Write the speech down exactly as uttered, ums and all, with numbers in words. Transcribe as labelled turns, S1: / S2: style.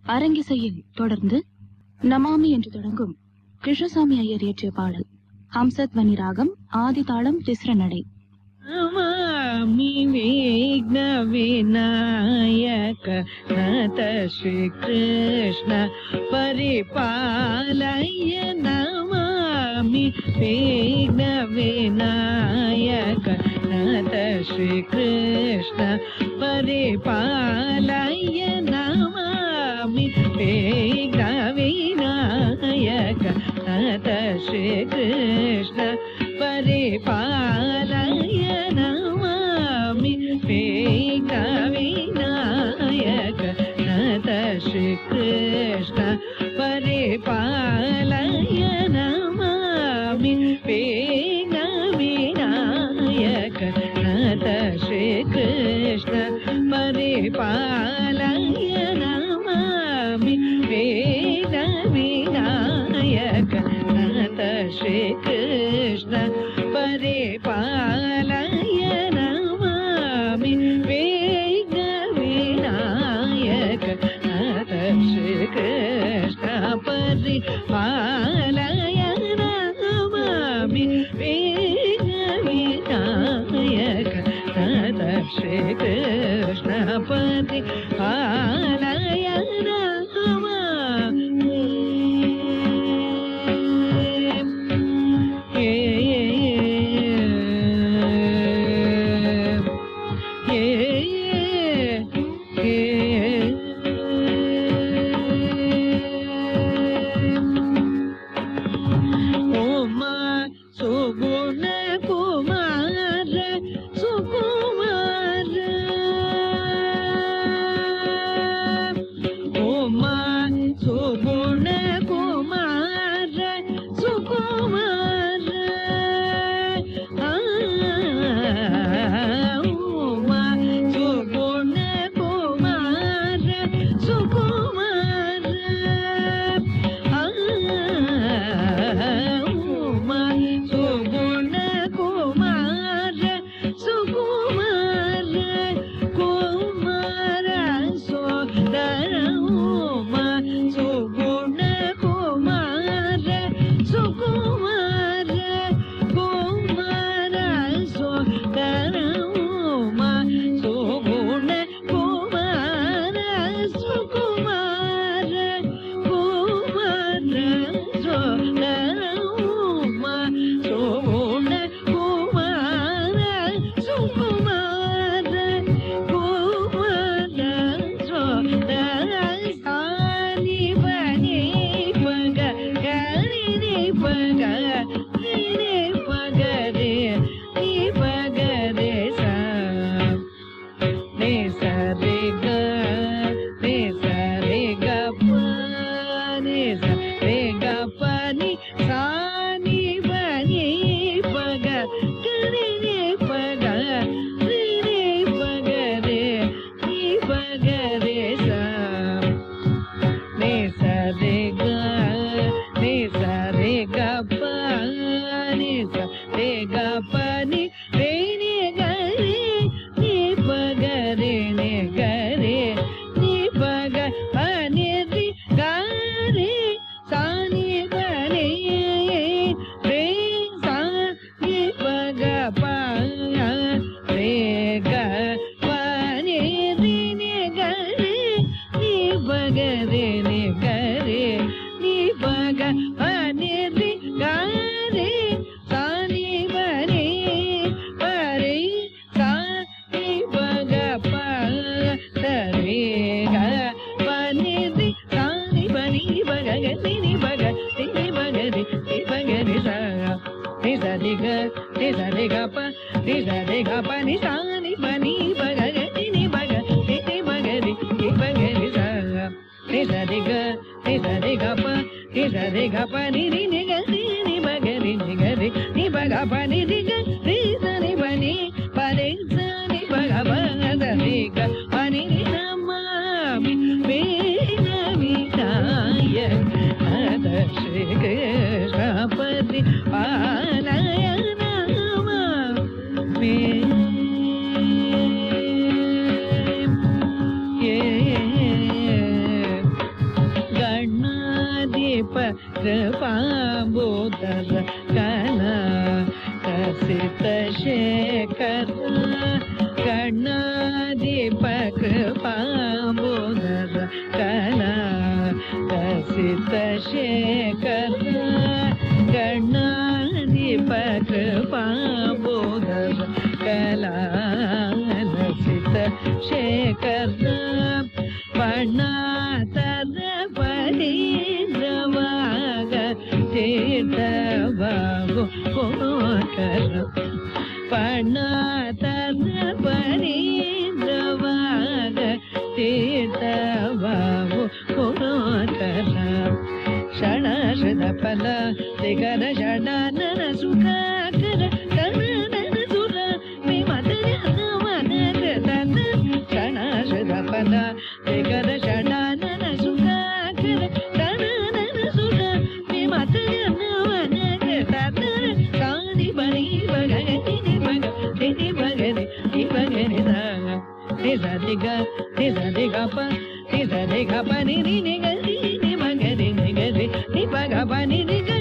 S1: அரங்கிசையில் தொடர்ந்து நமாமி என்று தொடங்கும் கிருஷ்ணசாமி ஐயர் இயற்றிய பாடல். ஹம்சத்வனி ராகம், ஆதி தாளம், திஸ்ர நடை.
S2: நமாமி விக்ன விநாயக நத ஸ்ரீ கிருஷ்ண பரிபாலய. நமாமி விக்ன விநாயக நத ஸ்ரீ கிருஷ்ண பரிபாலய. நமாமி விக்ன விநாயக நத ஸ்ரீ கிருஷ்ண பரிபாலய. நமாமி விக்ன விநாயக நத ஸ்ரீ கிருஷ்ண பரிபாலய. நமாமி விக்ன விநாயக நத ஸ்ரீ கிருஷ்ண பரிபாலய. நமாமி விக்ன விநாயக நத ஸ்ரீ கிருஷ்ண பரிபாலய. நமாமி விக்ன விநாயக நத ஸ்ரீ கிருஷ்ண பரிபாலய. நமாமி விக்ன விநாயக நத ஸ்ரீ கிருஷ்ண பரிபாலய. दीप कृपाम्बोदर कला कसित शेखर गणाधिप कृपाम्बोदर कला कसित शेखर गणाधिप कृपाम्बोदर कला कसित शेखर पणातर परिद्रवाग तीर्थबाबु कोकर पणातर परिद्रवाग तीर्थबाबु कोकर षडाशदफल दिगर षडानन सुखाकर कनन सुर विमतयनवनकृतन षडाशदफल दिगर षडानन सुखाकर कनन सुर विमतयनवनकृतन सानि बनि बगनि बग नि बगनि नि बगनि सा नि सा दिग नि सा दिग प नि सा दिग प नि नि नि ग नि नि बगनि नि ग नि नि बग प नि नि ग